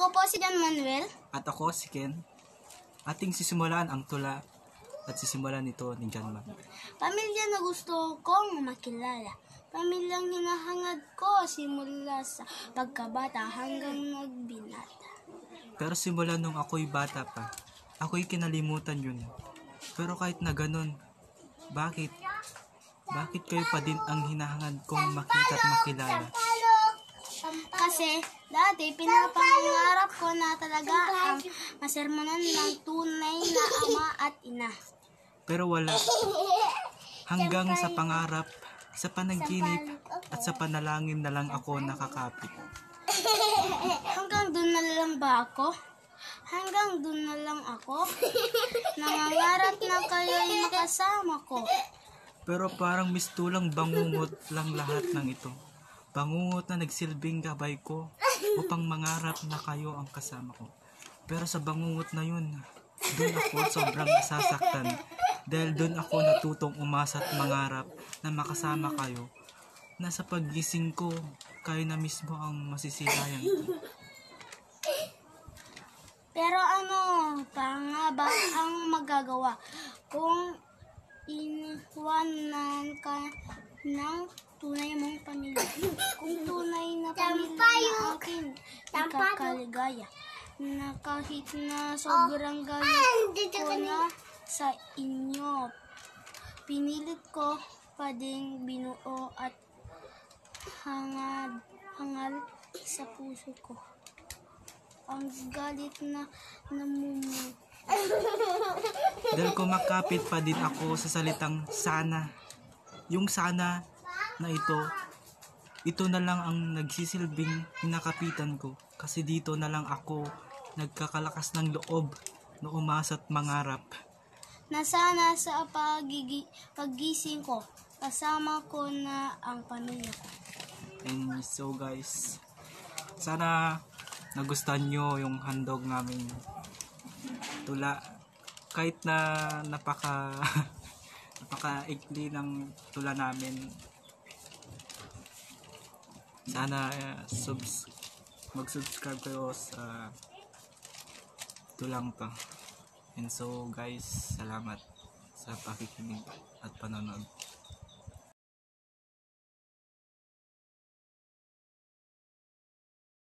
Ako po si John Manuel. At ako si Ken. Ating sisimulan ang tula at sisimulan nito ni John Manuel. Pamilya na gusto kong makilala. Pamilyang hinahangad ko simula sa pagkabata hanggang nagbinata. Pero simula nung ako'y bata pa, ako'y kinalimutan yun. Pero kahit na ganun, bakit? Bakit kayo pa din ang hinahangad kong makita at makilala? Kasi dati pinapangarap ko na talaga ang masermonan ng tunay na ama at ina. Pero wala. Hanggang sa pangarap, sa panaginip, at sa panalangin na lang ako nakakapit. Hanggang doon na lang ba ako? Hanggang doon na lang ako? Nangangarap na kayo'y makasama ko. Pero parang mistulang bangungot lang lahat ng ito. Bangungot na nagsilbing gabay ko upang mangarap na kayo ang kasama ko. Pero sa bangungot na yun, doon ako sobrang nasasaktan. Dahil doon ako natutong umasa at mangarap na makasama kayo. Nasa paggising ko, kayo na mismo ang masisilayan ko. Pero ano pa nga ba ang magagawa kung iniwanan ka ng tunay mong pamilya? Kung tunay na pamilya na akin, ikakaligaya na kahit na sobrang galit ko na sa inyo, pinilit ko pa ding binuo at hangal sa puso ko ang galit na namumuo. Dahil kumakapit pa din ako sa salitang sana. Yung sana na ito na lang ang nagsisilbing hinakapitan ko. Kasi dito na lang ako nagkakalakas ng loob na umasa at mangarap. Na sana sa paggising ko, kasama ko na ang pamilya ko. And so guys, sana nagustuhan nyo yung handog namin tula. Kahit na napaka-ikli ng tula namin, sana mag-subscribe kayo sa tulang to. And so guys, salamat sa pakikinig at panonood.